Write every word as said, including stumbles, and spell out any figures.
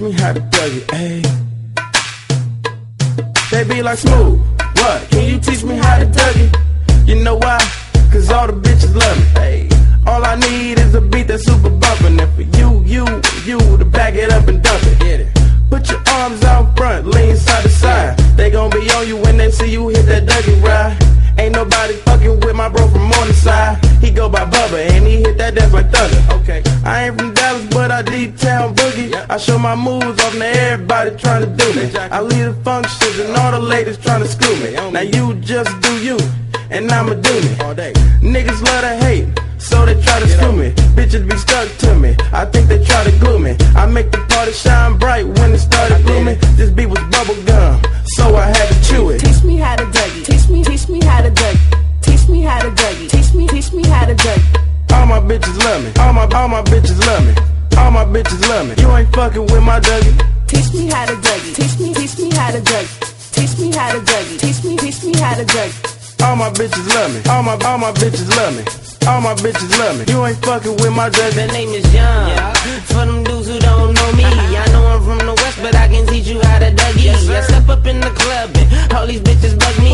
me how to dug it, ayy. They be like, Smooth, what? Can you teach me how to dug it? You know why? Cause all the bitches love me, ayy. All I need is a beat that's super bumpin'. And for you, you, you to back it up and dump it. Get it. Put your arms out front, lean side to side. They gon' be on you when they see you hit that Dougie ride. Ain't nobody fucking with my bro from Morningside. He go by Bubba and he hit that dance like thunder. Okay, I ain't from Dallas, but I D-Town boogie. I show my moves off to everybody trying to do me. I lead the functions and all the ladies trying to screw me. Now you just do you, and I'ma do me. Niggas love to hate, so they try to screw me. Bitches be stuck to me, I think they try to glue me. I make the party shine bright when it started blooming. This beat was bubble gum, so I had to chew it. Teach me how to Dougie, teach me, teach me how to Dougie. Teach me how to Dougie, teach me, teach me how to Dougie. All my bitches love me, all my, all my bitches love me. All my bitches love me, you ain't fucking with my Dougie. Teach me how to Dougie, teach me, teach me how to Dougie. Teach me how to Dougie, teach me, teach me how to Dougie. All my bitches love me, all my, all my bitches love me. All my bitches love me, you ain't fucking with my Dougie. The name is Young, yeah. For them dudes who don't know me, I know I'm from the West, but I can teach you how to Dougie. Yes, I step up in the club and all these bitches bug me.